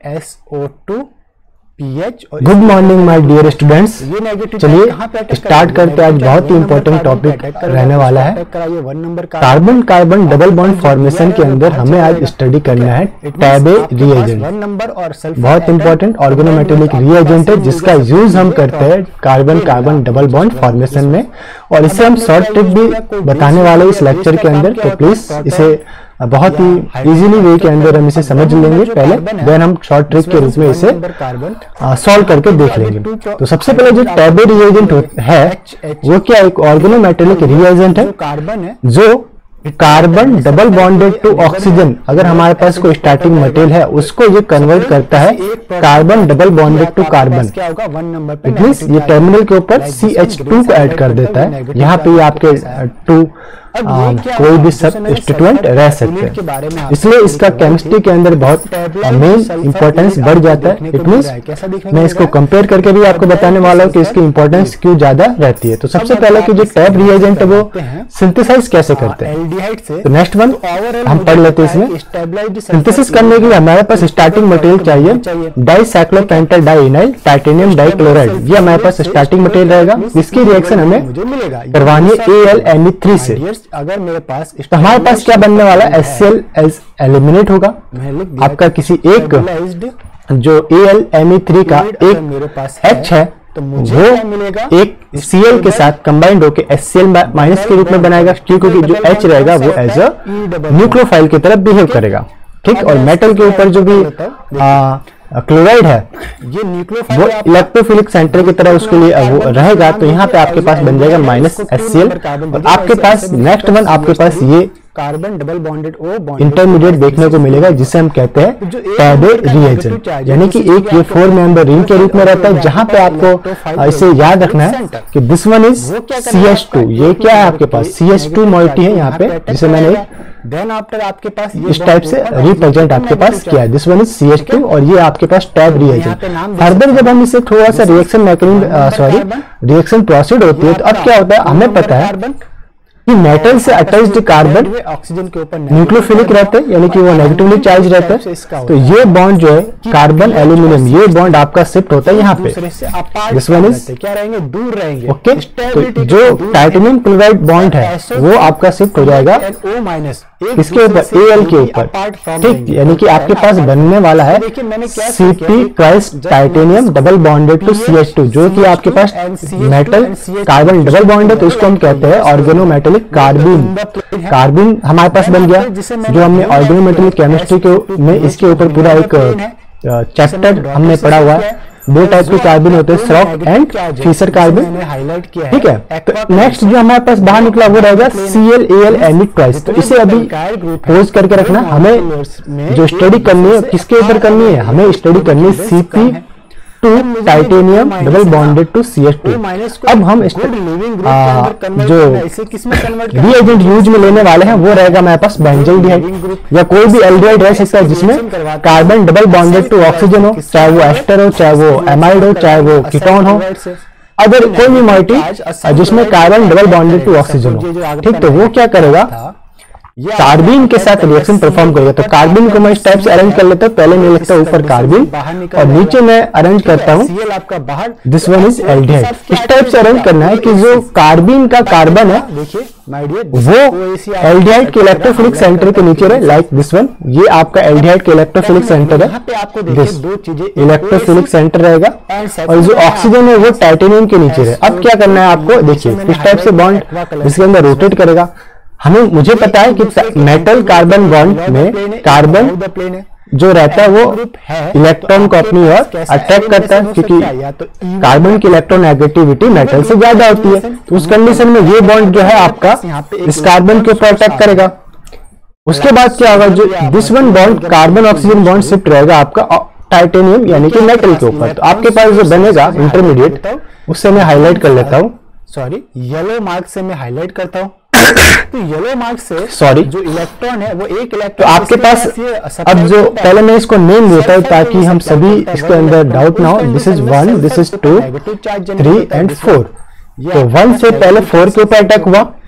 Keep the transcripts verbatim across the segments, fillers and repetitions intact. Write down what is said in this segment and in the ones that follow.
S O two P H. Good morning my dear students. चलिए start करते हैं। आज बहुत ही इंपॉर्टेंट टॉपिक रहने वाला है। Carbon carbon double bond formation के अंदर हमें आज स्टडी करना है टैबे रिएजेंट। बहुत इंपॉर्टेंट ऑर्गेनोमेटेलिक रिएजेंट है जिसका यूज हम करते हैं carbon carbon double bond formation में, और इसे हम शॉर्ट ट्रिक भी बताने वाले इस लेक्चर के अंदर। तो प्लीज इसे बहुत ही इजीली वे के अंदर हम इसे समझ लेंगे पहले, देन हम शॉर्ट ट्रिक के रूप में इसे सॉल्व करके देख लेंगे। तो सबसे पहले जो टैबे रिएजेंट है वो क्या, एक ऑर्गेनोमेटेलिक रिएजेंट है जो carbon double bonded to oxygen, अगर हमारे पास कोई स्टार्टिंग मटेरियल है उसको ये कन्वर्ट करता है carbon double bonded to carbon. It means ये टर्मिनल के ऊपर सी एच टू को ऐड कर देता है। यहाँ पे आपके टू आ, कोई भी सब्स्टिट्यूएंट रह सकते हैं, इसलिए इसका केमिस्ट्री के अंदर बहुत मेन इंपॉर्टेंस बढ़ जाता है। इट मींस मैं इसको कंपेयर करके भी आपको बताने वाला हूँ कि इसकी इंपॉर्टेंस क्यों ज्यादा रहती है। तो सबसे पहले कि जो टैब रिएजेंट है वो सिंथेसाइज कैसे करते हैं, तो नेक्स्ट वन हम पढ़ लेते हैं। इसमें सिंथेसिस करने के लिए हमारे पास स्टार्टिंग मटेरियल चाहिए डाइसाइक्लोपेंटाइल डाइइनाइल टाइटेनियम डाइक्लोराइड। ये हमारे पास स्टार्टिंग मटेरियल रहेगा। इसकी रिएक्शन हमें करवानी है A L N E three से। अगर मेरे पास तो हमारे पास क्या बनने वाला है, एच सी एल एलिमिनेट होगा। आपका किसी एक जो A L M E three का एक मेरे पास H है तो मुझे वो क्या मिलेगा, एक सी एल के साथ कंबाइंड होकर एच सी एल माइनस के रूप में बनाएगा, क्योंकि जो H रहेगा वो एज अ न्यूक्लियोफाइल की तरफ बिहेव करेगा। ठीक, और मेटल के ऊपर जो भी क्लोराइड है ये वो इलेक्ट्रोफिलिक सेंटर की तरह उसके लिए वो रहेगा। तो यहाँ पे आपके पास बन जाएगा माइनस एच सी एल, और आपके पास नेक्स्ट वन आपके पास ये carbon double bonded O intermediate देखने को मिलेगा जिसे हम कहते हैं टैबे रिएजेंट, यानी कि एक ये फोर मेंबर रिंग के रूप में रहता है। जहां पे आपको इसे याद रखना है कि this one is C H two. ये क्या है आपके पास सी एच टू मॉइटी है यहाँ पे, जिसे मैंने देन आफ्टर आपके पास इस टाइप से रिप्रेजेंट आपके पास किया है। This one is C H two और ये आपके पास टैब रिएजेंट। फर्दर जब हम इसे थोड़ा सा reaction mechanism sorry reaction proceed होती है तो अब क्या होता है, हमें पता है कि मेटल से अटैच्ड कार्बन ऑक्सीजन के ऊपर न्यूक्लियोफिलिक रहते हैं, यानी कि वो नेगेटिवली चार्ज रहता है। तो ये बॉन्ड जो है कार्बन एल्यूमिनियम, ये बॉन्ड आपका शिफ्ट होता है यहाँ पे। दिस वन इज क्या रहेंगे, दूर रहेंगे। ओके, तो जो टाइटेनियम क्लोराइड बॉन्ड है वो आपका शिफ्ट हो जाएगा ओ माइनस इसके ऊपर ए एल के ऊपर। ठीक, यानी कि आपके पास बनने वाला है C P twice titanium double bonded to C H two, जो कि आपके पास मेटल कार्बन डबल बॉन्ड है। तो उसको हम कहते हैं ऑर्गेनोमेटेलिक कार्बिन। कार्बिन हमारे पास बन गया, जो हमने ऑर्गेनोमेटेलिक केमिस्ट्री के में इसके ऊपर पूरा एक चैप्टर हमने पढ़ा हुआ है। दो टाइप के कार्बन होते हैं, श्रॉफ एंड फिशर कार्बन। ठीक है, तो नेक्स्ट जो हमारे पास बाहर निकला वो रहेगा C L A L N E twice. तो इसे अभी पोज करके रखना। हमें जो स्टडी करनी है किसके ऊपर करनी है, हमें स्टडी करनी है C P two titanium double bonded to C H two. अब हम जो रिएजेंट यूज में लेने वाले हैं वो रहेगा हमारे पास बेंजल्डिहाइड या कोई भी एल्डिहाइड रह सकता है जिसमें carbon double bonded to oxygen हो, चाहे वो एस्टर हो, चाहे वो एमाइड हो, चाहे वो कीटोन हो, अगर कोई भी मॉइटी जिसमें carbon double bonded to oxygen हो। ठीक, तो वो क्या करेगा, कार्बिन के साथ रिएक्शन परफॉर्म करेगा। तो कार्बिन को मैं इस टाइप से अरेंज कर लेता हूँ। पहले मैं लिखता हूँ ऊपर कार्बिन और नीचे मैं अरेंज करता हूँ दिस वन इज एल्डिहाइड। इस टाइप से अरेंज करना है कि जो कार्बिन का कार्बन है वो एल्डिहाइड के इलेक्ट्रोफिलिक सेंटर के नीचे रहे, लाइक दिस वन। ये आपका एल्डिहाइड के इलेक्ट्रोफिलिक सेंटर है, इलेक्ट्रोफिलिक सेंटर रहेगा, और जो ऑक्सीजन है वो टाइटेनियम के नीचे रहे। अब क्या करना है आपको, देखिए इस टाइप से बॉन्ड इसके अंदर रोटेट करेगा। हमें मुझे पता है कि मेटल कार्बन बॉन्ड में कार्बन जो रहता है वो इलेक्ट्रॉन को अपनी ओर अट्रैक्ट करता है, क्योंकि कार्बन की इलेक्ट्रॉन नेगेटिविटी मेटल से ज्यादा होती है। तो उस कंडीशन में ये बॉन्ड जो है आपका इस कार्बन के ऊपर अटैक करेगा। उसके बाद क्या होगा, जो this one bond carbon oxygen bond shift रहेगा आपका टाइटेनियम यानी कि मेटल के ऊपर। तो आपके पास जो बनेगा इंटरमीडिएट उससे मैं हाईलाइट कर लेता हूँ, सॉरी येलो मार्क से मैं हाईलाइट करता हूँ। तो येलो मार्क से सॉरी जो इलेक्ट्रॉन है वो एक इलेक्ट्रॉन। तो आपके पास अब जो पहले मैं इसको नेम देता हूँ ताकि हम सभी इसके अंदर डाउट ना हो। This is one, this is two, three and four. तो वन से पहले फोर के ऊपर अटैक हुआ,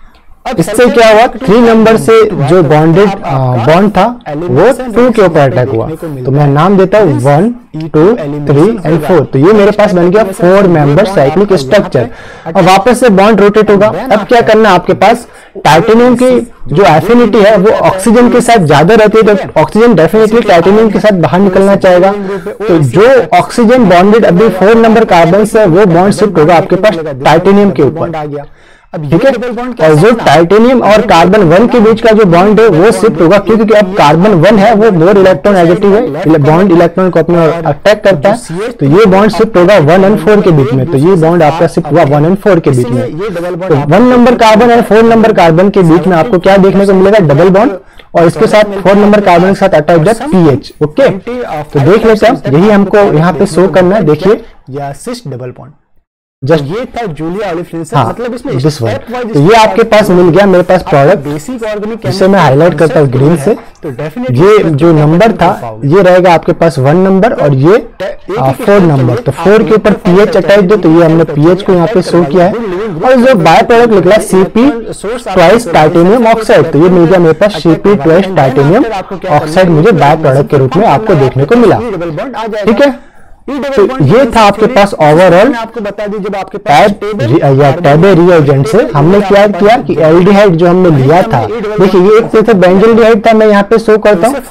इससे क्या हुआ, थ्री नंबर से जो बॉन्डेड बॉन्ड था वो टू के ऊपर अटैक हुआ। तो मैं नाम देता हूँ one two three and four. तो ये मेरे पास बन गया फोर मेंबर साइक्लिक स्ट्रक्चर। अब वापस से बॉन्ड रोटेट होगा। अब क्या करना है, आपके पास टाइटेनियम की जो एफिनिटी है वो ऑक्सीजन के साथ ज्यादा रहती है, तो ऑक्सीजन डेफिनेटली टाइटेनियम के साथ बाहर निकलना चाहेगा। तो जो ऑक्सीजन बॉन्डेड अभी फोर नंबर कार्बन से वो बॉन्ड शिफ्ट होगा आपके पास टाइटेनियम के ऊपर, ठीक है। और जो टाइटेनियम और कार्बन वन के बीच का जो बॉन्ड है वो शिफ्ट होगा, क्योंकि अब कार्बन वन है वो मोर इलेक्ट्रॉन नेगेटिव है, बॉन्ड इलेक्ट्रॉन को अपने अटैक करता है। तो ये बॉन्ड शिफ्ट होगा वन एंड फोर के बीच में। तो ये बॉन्ड आपका शिफ्ट हुआ वन एंड फोर के बीच में। तो वन नंबर कार्बन और फोर नंबर कार्बन के बीच में आपको क्या देखने को मिलेगा, डबल बॉन्ड, और इसके साथ फोर नंबर कार्बन के साथ अटैच है पीएच। ओके, तो देख लेते हैं, यही हमको यहाँ पे शो करना है। देखिए डबल बॉन्ड जस्ट ये था जूलिया ओलिफिनेंसिस, हाँ, मतलब इसमें दिस वन। तो ये आपके पास मिल गया मेरे पास प्रोडक्ट, बेसिक ऑर्गेनिक जिसे मैं हाईलाइट करता हूँ ग्रीन से। तो डेफिनेटली ये जो नंबर था ये रहेगा आपके पास वन नंबर और ये फोर नंबर। तो फोर के ऊपर पीएच अटैच है, तो ये हमने पीएच को यहाँ पे शो किया है। और जो बाय प्रोडक्ट निकला सीपी ट्वाइस टाइटेनियम ऑक्साइड, तो ये मिल गया मेरे पास सीपी ट्वाइस टाइटेनियम ऑक्साइड मुझे बाय प्रोडक्ट के रूप में आपको देखने को मिला, ठीक है। तो ये था आपके पास ओवरऑल आपको बता दी, जब आपके टैब या टैबे रिएजेंट से हमने क्या किया कि एल्डिहाइड जो हमने लिया था, देखिए ये एक तरह से बेंजल्डिहाइड था, मैं यहाँ पे शो करता हूँ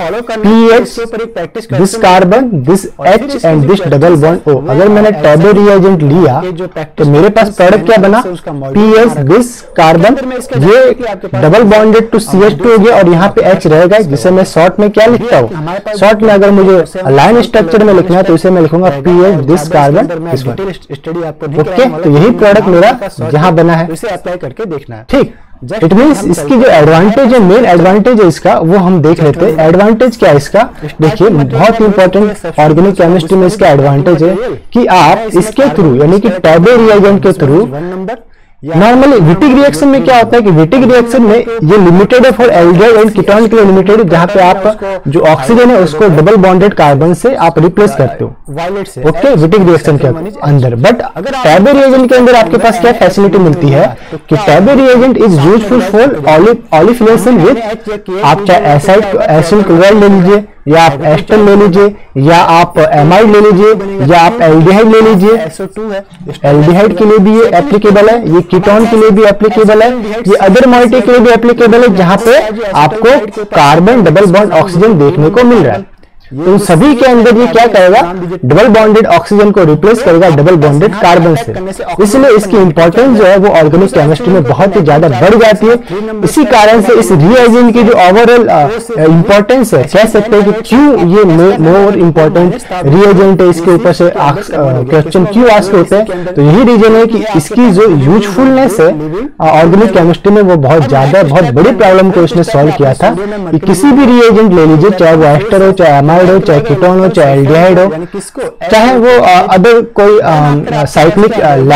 PH this carbon this H and this double bond O. अगर मैंने टैबे रिएजेंट लिया तो मेरे पास प्रोडक्ट क्या बना, पीएच दिस कार्बन, ये double bonded to C H two हो गया, और यहाँ पे एच रहेगा, जिसे मैं शॉर्ट में क्या लिखता हूँ, शॉर्ट में अगर मुझे लाइन स्ट्रक्चर में लिखना है तो इसे मैं लिखूंगा PH this carbon this one. Okay, तो यही प्रोडक्ट मेरा जहां बना है, इसे अप्लाई करके देखना है, ठीक। इट मींस इसकी जो एडवांटेज है, मेन एडवांटेज है इसका, वो हम देख लेते हैं। एडवांटेज क्या है इसका, देखिए बहुत इंपॉर्टेंट ऑर्गेनिक केमिस्ट्री में इसका एडवांटेज है कि आप इसके थ्रू यानी कि टैबे रिएजेंट के थ्रू, नॉर्मली विटिक रिएक्शन में क्या होता है कि विटिक रिएक्शन में ये लिमिटेड है फॉर एल्डिहाइड एंड कीटोन के लिए लिमिटेड है, जहां पे आप जो ऑक्सीजन है उसको डबल बॉन्डेड कार्बन से आप रिप्लेस करते हो, वायलेट से, ओके, विटिक रिएक्शन के अंदर। बट टैबे रिएजेंट के अंदर आपके पास क्या फैसिलिटी मिलती है कि Tebbe reagent is useful for olefination with, आप चाहे एसिड एसिड क्लोराइड ले लीजिए, या आप एस्टर ले लीजिए, या आप एमाइड ले लीजिए, या आप एल्डिहाइड ले लीजिए। एस ओ टू है, एल्डिहाइड के लिए भी ये एप्लीकेबल है, ये कीटोन के लिए भी एप्लीकेबल है, ये अदर मॉलिक्यूल के लिए भी एप्लीकेबल है, जहां पे आपको कार्बन डबल बॉन्ड ऑक्सीजन देखने को मिल रहा है। तो सभी के अंदर ये क्या करेगा, डबल बॉन्डेड ऑक्सीजन को रिप्लेस करेगा डबल बॉन्डेड कार्बन से। इसलिए इसकी इंपॉर्टेंस जो है वो ऑर्गेनिक केमिस्ट्री में बहुत ही ज्यादा बढ़ जाती है। इसी कारण से इस रिएजेंट की जो ओवरऑल इंपॉर्टेंस है, कह सकते हैं कि क्यों ये मोर इंपॉर्टेंट रिएजेंट है, इसके ऊपर से क्वेश्चन क्यों आस्क होते हैं। तो यही रीजन है कि इसकी जो यूजफुलनेस है ऑर्गेनिक केमिस्ट्री में वो बहुत ज्यादा, बहुत बड़ी प्रॉब्लम को इसने सॉल्व किया था कि किसी भी रिएजेंट ले लीजिए, चाहे वो एस्टर हो, चाहे एमाइड हो, चाहे कीटोन हो, चाहे एल्डिहाइड हो, चाहे वो अदर कोई साइक्लिक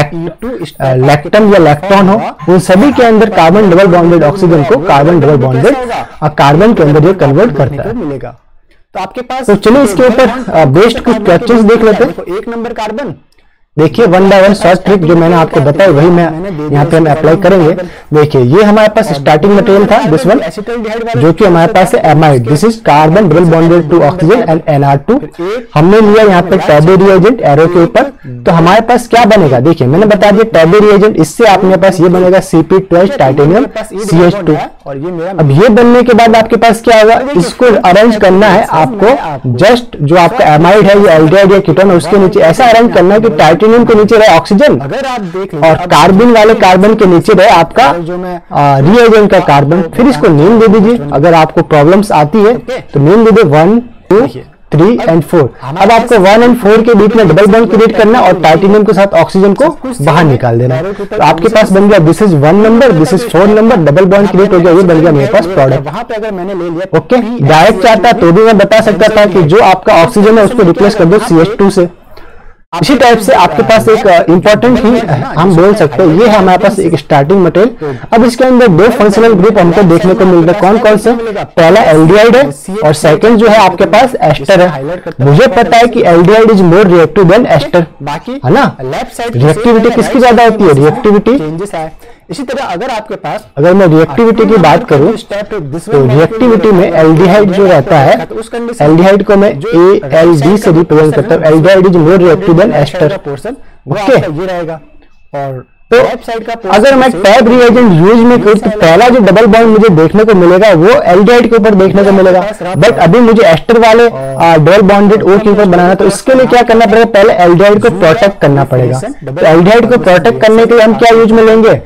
लैक्टम या लैक्टोन हो, उन सभी के अंदर कार्बन डबल बॉन्डेड ऑक्सीजन को कार्बन डबल बॉन्डेड कार्बन के अंदर ये कन्वर्ट करता है। तो आपके पास, तो चलिए इसके ऊपर बेस्ड कुछ क्वेश्चंस देख लेते हैं। एक नंबर कार्बन, देखिए one by one short trick जो मैंने आपको बताया वही मैं यहाँ पे हम अप्लाई करेंगे। देखिए ये हमारे पास स्टार्टिंग मटेरियल था दिस वन, जो कि हमारे पास है amide, this is carbon double bonded to oxygen and N R two. हमने लिया यहाँ पे टैबे रिएजेंट एरो के ऊपर, तो हमारे पास क्या बनेगा, देखिए मैंने बता दिया टैबे रिएजेंट, इससे आपके पास ये बनेगा CP twice titanium C H two. अब ये बनने के बाद आपके पास क्या होगा, इसको अरेंज करना है आपको, जस्ट जो आपका एमाइड है या एल्डिहाइड या कीटोन है उसके नीचे ऐसा अरेंज करना है कि टाइटेनियम के नीचे रहे ऑक्सीजन, अगर आप देख और कार्बन वाले कार्बन के नीचे रहे आपका रिएजेंट का कार्बन। फिर इसको नेम दे दीजिए, अगर आपको प्रॉब्लम्स आती है तो नेम दे दे one two three and four. अब आपको वन एंड फोर के बीच में डबल बॉन्ड क्रिएट करना और टाइटेनियम के साथ ऑक्सीजन को बाहर निकाल देना। तो आपके पास बन गया this is one number, this is four number, double bond create हो गया, ये बन गया मेरे पास प्रोडक्ट। वहां पे अगर मैंने ले लिया, ओके, डायरेक्ट चाहता तो भी मैं बता सकता था कि जो आपका ऑक्सीजन है उसको रिप्लेस कर दो सी एच टू से। इसी टाइप से आपके पास एक इंपॉर्टेंट ही हम बोल सकते हैं, ये है हमारे पास एक स्टार्टिंग मटेरियल। अब इसके अंदर दो फंक्शनल ग्रुप हमको देखने को मिल रहे हैं, कौन कौन से, पहला एल्डिहाइड है और सेकंड जो है आपके पास एस्टर है। मुझे पता है कि aldehyde is more reactive than ester, बाकी है ना। लेफ्ट साइड रिएक्टिविटी किसकी ज्यादा होती है, रिएक्टिविटी इसी तरह अगर आपके पास अगर मैं रिएक्टिविटी की बात करूं तो रिएक्टिविटी में एल्डिहाइड जो रहता है, एल्डिहाइड को मैं ए एल डी से रिप्रेजेंट करता हूं। Aldehyde is more reactive than ester. Okay, ये रहेगा। और तो अगर मैं टैब रिएजेंट यूज में करूं तो पहला जो डबल बॉन्ड मुझे देखने को मिलेगा वो एल्डिहाइड के ऊपर देखने को मिलेगा, बट अभी मुझे एस्टर वाले डबल बॉन्डेड ओ के ऊपर बनाना, तो इसके लिए क्या करना पड़ेगा, पहले एल्डिहाइड को प्रोटेक्ट करना पड़ेगा। तो एल्डिहाइड को प्रोटेक्ट करने के लिए हम क्या यूज में लेंगे,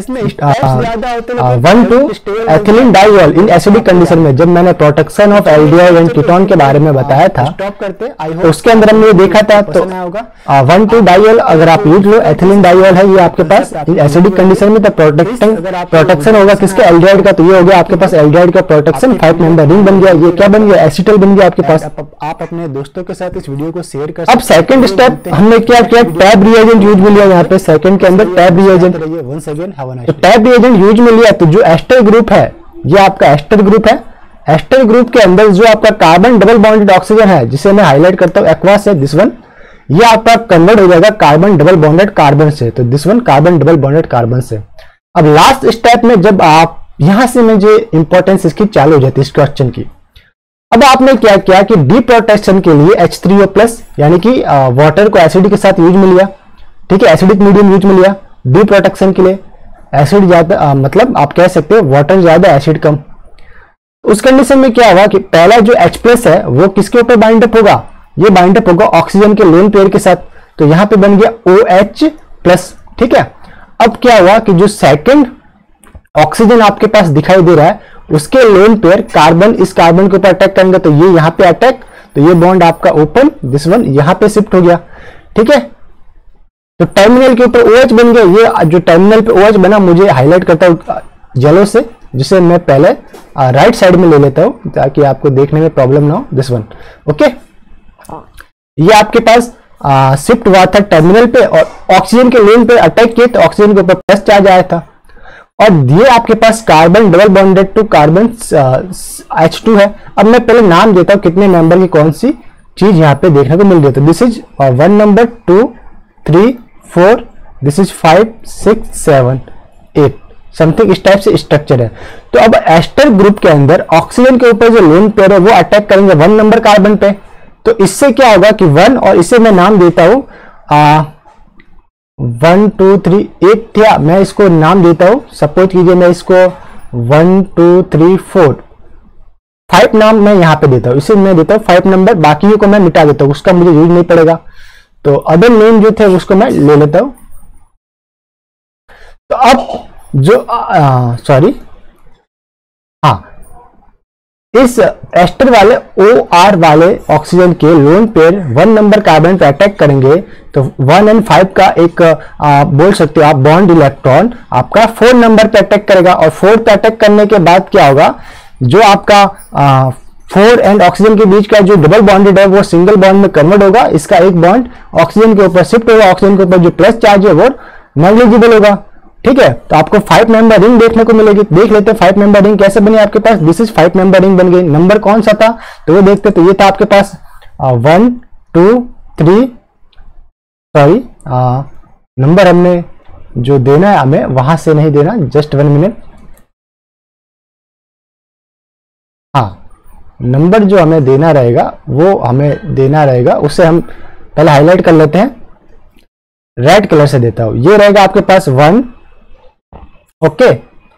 one two ethylene diol in acidic condition में। जब मैंने protection of aldehyde and ketone के बारे में बताया था तो उसके अंदर हमने ये देखा था, तो वन टू डाइऑल अगर आप यूज लो, एथिलीन डाइऑल है ये आपके पास इन एसिडिक कंडीशन में, तो प्रोटेक्शन प्रोटेक्शन होगा किसके, एल्डिहाइड का। तो ये हो गया आपके पास एल्डिहाइड का प्रोटेक्शन, फाइव मेंबर रिंग बन गया। ये क्या बन गया, एसिटल बन गया आपके पास। आप अपने दोस्तों के साथ इस वीडियो को शेयर कर। अब सेकंड स्टेप हमने क्या किया, टैब रिएजेंट यूज में लिया। यहाँ पे सेकंड के अंदर टैब रिएजेंट, तो टैब रिएजेंट यूज में लिया। तो जो एस्टर ग्रुप है, ये आपका एस्टर ग्रुप है। एस्टर ग्रुप के अंदर जो आपका कार्बन डबल बॉन्डेड ऑक्सीजन है, जिसे मैं हाईलाइट करता हूं एक्वा से, दिस वन, ये आपका कन्वर्ट हो जाएगा कार्बन डबल बॉन्डेड कार्बन से। तो this one carbon double bonded carbon से। अब लास्ट स्टेप में जब आप यहां से मुझे इंपॉर्टेंस इसकी चालू हो जाती है इस क्वेश्चन की। अब आपने क्या किया कि डी प्रोटेक्शन के लिए एच थ्री ओ प्लस यानी कि वाटर को एसिड के साथ यूज में लिया। ठीक है, एसिडिक मीडियम यूज में लिया डी प्रोटेक्शन के लिए। एसिड ज्यादा, मतलब आप कह सकते हो वाटर ज्यादा एसिड कम। उस कंडीशन में क्या होगा कि पहला जो H प्लस है वो किसके ऊपर बाइंड अप होगा, ये बाइंड अप होगा ऑक्सीजन के लोन पेयर के साथ। तो यहां पे बन गया OH प्लस। ठीक है, अब क्या हुआ कि जो सेकंड ऑक्सीजन आपके पास दिखाई दे रहा है उसके लोन पेयर कार्बन इस कार्बन के ऊपर अटैक करेंगे, तो ये यहां पे अटैक, तो ये बॉन्ड आपका ओपन, दिस वन यहां पे शिफ्ट हो गया। ठीक है, तो टर्मिनल के ऊपर OH बन गया। ये जो टर्मिनल पे OH बना मुझे हाईलाइट करता हूं येलो से, जिसे मैं पहले राइट साइड में ले लेता हूं ताकि आपको देखने में प्रॉब्लम ना हो, दिस वन। ओके, ये आपके पास शिफ्ट हुआ था टर्मिनल पे और ऑक्सीजन के लोन पे अटैक किए, तो ऑक्सीजन के ऊपर प्लस चार्ज आया था। और ये आपके पास carbon double bonded to carbon H two है। अब मैं पहले नाम देता हूं कितने मेंबर की कौन सी चीज यहाँ पे देखने को मिल रही है। This is one number, two, three, four, this is five, six, seven, eight, something इस टाइप से स्ट्रक्चर है। तो अब एस्टर ग्रुप के अंदर ऑक्सीजन के ऊपर जो लोन पेयर है वो अटैक करेंगे वन नंबर कार्बन पे। तो इससे क्या होगा कि वन, और इसे मैं नाम देता हूं वन टू थ्री, एक था, मैं इसको नाम देता हूं, सपोज कीजिए मैं इसको one two three four, five नाम मैं यहां पे देता हूं, इसे मैं देता हूं फाइव नंबर, बाकी को मैं मिटा देता हूं, उसका मुझे यूज नहीं पड़ेगा। तो अदर नेम जो थे उसको मैं ले लेता हूं। तो अब जो सॉरी हाँ, इस एस्टर वाले ओ आर वाले ऑक्सीजन के lone pair one number carbon पे अटैक करेंगे, तो वन एंड फाइव का एक आ, बोल सकते हो आप बॉन्ड इलेक्ट्रॉन आपका फोर नंबर पे अटैक करेगा। और फोर पे अटैक करने के बाद क्या होगा, जो आपका आ, फोर एंड ऑक्सीजन के बीच का जो डबल बॉन्डेड है वो सिंगल बॉन्ड में कन्वर्ट होगा। इसका एक बॉन्ड ऑक्सीजन के ऊपर शिफ्ट होगा, ऑक्सीजन के ऊपर जो प्लस चार्ज है वो नेग्लिजिबल होगा। ठीक है, तो आपको फाइव मेंबर रिंग देखने को मिलेगी। देख लेते हैं फाइव मेंबर रिंग कैसे बनी आपके पास। This is five member ring बन गई। नंबर कौन सा था तो वो देखते, तो ये था आपके पास one two three, sorry number हमने जो देना है हमें वहां से नहीं देना, जस्ट वन मिनट। हाँ, नंबर जो हमें देना रहेगा वो हमें देना रहेगा, उसे हम पहले हाईलाइट कर लेते हैं, रेड कलर से देता हूं। ये रहेगा आपके पास one, okay,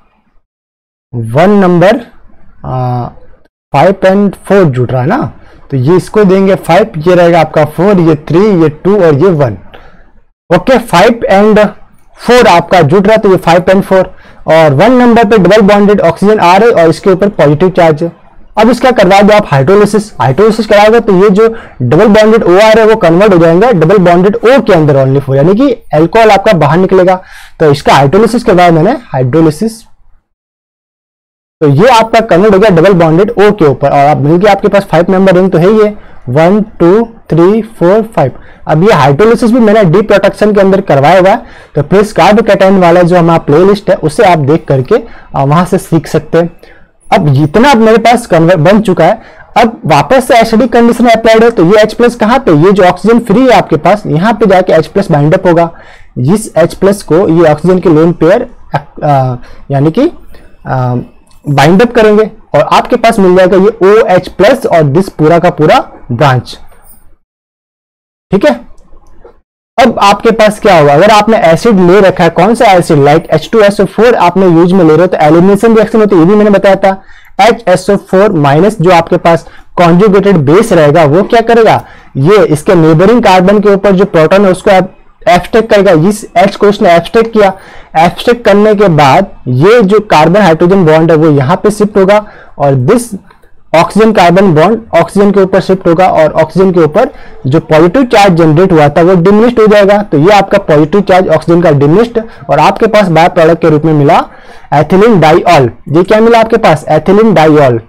one number five and four जुट रहा है ना, तो ये इसको देंगे फाइव, ये रहेगा आपका फोर, ये थ्री, ये टू और ये one. Okay, five and four आपका जुट रहा है, तो ये फाइव एंड फोर। और वन नंबर पे डबल बॉन्डेड ऑक्सीजन आ रहे और इसके ऊपर पॉजिटिव चार्ज है। अब इसका करवा दो आप हाइड्रोलिसिस। हाइड्रोलिसिस कराओगे तो ये जो डबल बॉन्डेड ओ आर है वो कन्वर्ट हो जाएगा डबल बॉन्डेड ओ के अंदर ओनली फोर, यानी कि एल्कोहल आपका बाहर निकलेगा। तो इसका हाइड्रोलिसिस करवाया मैंने, हाइड्रोलिसिस, तो ये आपका कन्वर्ट हो गया डबल बॉन्डेड ओ के ऊपर। और अब मिल गया आपके पास फाइव मेंबर रिंग, तो है ये one two three four five. अब ये हाइड्रोलिसिस भी मैंने डी प्रोटेक्शन के अंदर करवाया हुआ है, तो प्लीज कार्बोकैटायन वाला जो हमारा प्ले लिस्ट है उसे आप देख करके वहां से सीख सकते हैं। अब जितना अब मेरे पास कन्वर्ट बन चुका है, अब वापस से एसिडिक कंडीशन अप्लाइड है, तो ये H प्लस कहां पे, ये जो ऑक्सीजन फ्री है आपके पास, यहां पे जाके H प्लस बाइंड अप होगा। इस H प्लस को ये ऑक्सीजन के लोन पेयर यानी कि बाइंड अप करेंगे और आपके पास मिल जाएगा ये ओ एच प्लस और दिस पूरा का पूरा ब्रांच। ठीक है, अब आपके पास क्या होगा, अगर आपने एसिड ले रखा है, कौन सा acid, like H two S O four आपने यूज में ले रहे हो तो एलिमिनेशन रिएक्शन होती है, ये भी मैंने बताया था। H S O four minus जो आपके पास कॉन्जुगेटेड बेस रहेगा वो क्या करेगा, ये इसके नेबरिंग कार्बन के ऊपर जो प्रोटॉन है उसको एब्स्ट्रैक्ट करेगा। इस H को उसने एब्स्ट्रैक्ट किया, एब्स्ट्रैक्ट करने के बाद ये जो कार्बन हाइड्रोजन बॉन्ड है वो यहां पे शिफ्ट होगा और this oxygen carbon bond oxygen के ऊपर शिफ्ट होगा और ऑक्सीजन के ऊपर जो पॉजिटिव चार्ज जनरेट हुआ था वो डिमिनिश्ड हो जाएगा। तो ये आपका पॉजिटिव चार्ज ऑक्सीजन का डिमिनिश्ड और आपके पास बाय प्रोडक्ट के रूप में मिला एथिलीन डाइऑल। ये क्या मिला आपके पास, एथिलीन डाइऑल,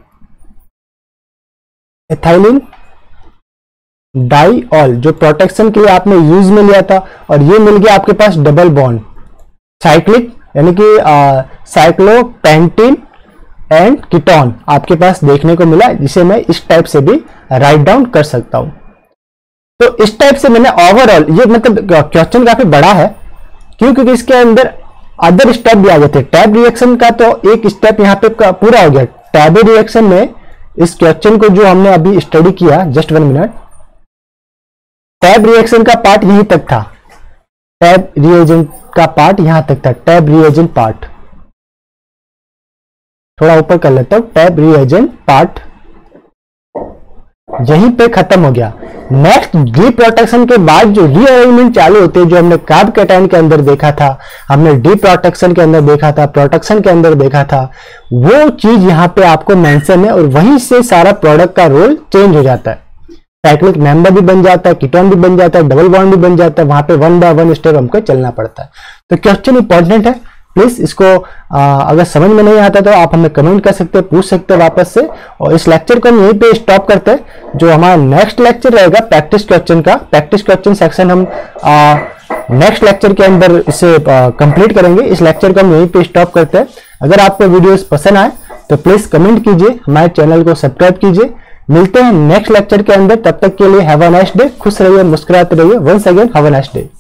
एथिलीन डाइऑल जो प्रोटेक्शन के लिए आपने यूज में लिया था। और ये मिल गया आपके पास डबल बॉन्ड साइक्लिक यानी कि साइक्लोपेंटीन एंड कीटोन आपके पास देखने को मिला, जिसे मैं इस टाइप से भी राइट डाउन कर सकता हूं। तो इस टाइप से मैंने ओवरऑल, ये मतलब क्वेश्चन काफी बड़ा है क्यों, क्योंकि इसके अंदर अदर स्टेप भी आ गए थे। टैब रिएक्शन का तो एक स्टेप यहाँ पे पूरा हो गया। टैब रिएक्शन में इस क्वेश्चन को जो हमने अभी स्टडी किया, just one minute, Tebbe reaction का पार्ट यहीं तक था, टैब रिएजेंट का पार्ट यहां तक था, टैब रिएजेंट पार्ट थोड़ा ऊपर कर लेता हूं, टैब रिएजेंट पार्ट यहीं पे खत्म हो गया। नेक्स्ट डी प्रोटेक्शन के बाद जो रीअरेंजमेंट चालू होते हैं, जो हमने कार्ब कैटायन के अंदर देखा था, हमने डी प्रोटेक्शन के अंदर देखा था, प्रोटेक्शन के अंदर देखा था, वो चीज यहां पे आपको मेंशन है और वहीं से सारा प्रोडक्ट का रोल चेंज हो जाता है। साइक्लिक मेंबर भी बन जाता है, कीटोन भी बन जाता है, डबल बॉन्ड भी बन जाता है, वहां पे वन बाय वन स्टेप हमको चलना पड़ता है। तो क्वेश्चन इंपॉर्टेंट है, प्लीज इसको आ, अगर समझ में नहीं आता तो आप हमें कमेंट कर सकते हैं, पूछ सकते हैं वापस से। और इस लेक्चर को हम यहीं पे स्टॉप करते हैं। जो हमारा नेक्स्ट लेक्चर रहेगा प्रैक्टिस क्वेश्चन का, प्रैक्टिस क्वेश्चन सेक्शन हम नेक्स्ट लेक्चर के अंदर इसे कंप्लीट करेंगे। इस लेक्चर को हम यहीं पे स्टॉप करते हैं। अगर आपको वीडियोस पसंद आए तो प्लीज कमेंट कीजिए, हमारे चैनल को सब्सक्राइब कीजिए। मिलते हैं नेक्स्ट लेक्चर के अंदर, तब तक के लिए हैव अ नाइस डे। खुश रहिए, मुस्कुराते रहिए। Once again have a nice day.